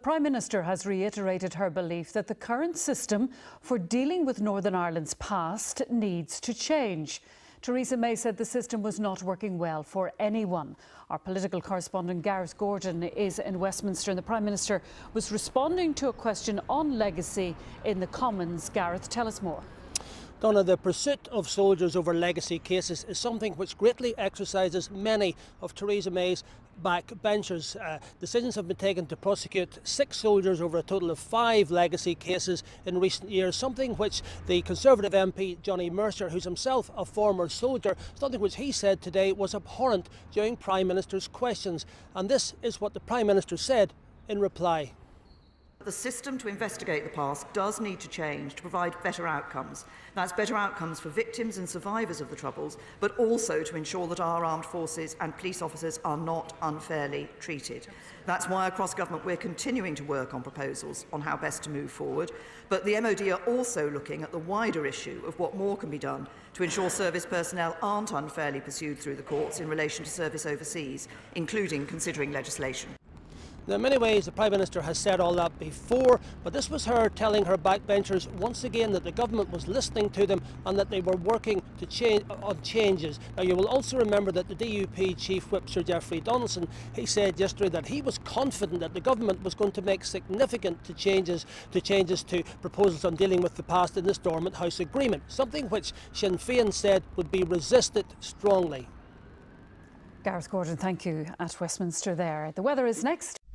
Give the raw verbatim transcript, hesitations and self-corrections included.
Prime Minister has reiterated her belief that the current system for dealing with Northern Ireland's past needs to change. Theresa May said the system was not working well for anyone. Our political correspondent Gareth Gordon is in Westminster and the Prime Minister was responding to a question on legacy in the Commons. Gareth, tell us more. Donna, the pursuit of soldiers over legacy cases is something which greatly exercises many of Theresa May's backbenchers. Uh, decisions have been taken to prosecute six soldiers over a total of five legacy cases in recent years, something which the Conservative M P Johnny Mercer, who's himself a former soldier, something which he said today was abhorrent during Prime Minister's questions. And this is what the Prime Minister said in reply. The system to investigate the past does need to change to provide better outcomes. That's better outcomes for victims and survivors of the Troubles, but also to ensure that our armed forces and police officers are not unfairly treated. That's why across government we're continuing to work on proposals on how best to move forward, but the M O D are also looking at the wider issue of what more can be done to ensure service personnel aren't unfairly pursued through the courts in relation to service overseas, including considering legislation. Now, in many ways, the Prime Minister has said all that before, but this was her telling her backbenchers once again that the government was listening to them and that they were working to change, on changes. Now, you will also remember that the D U P Chief Whip, Sir Geoffrey Donaldson, he said yesterday that he was confident that the government was going to make significant to changes, to changes to proposals on dealing with the past in this Dormant House Agreement, something which Sinn Féin said would be resisted strongly. Gareth Gordon, thank you at Westminster there. The weather is next.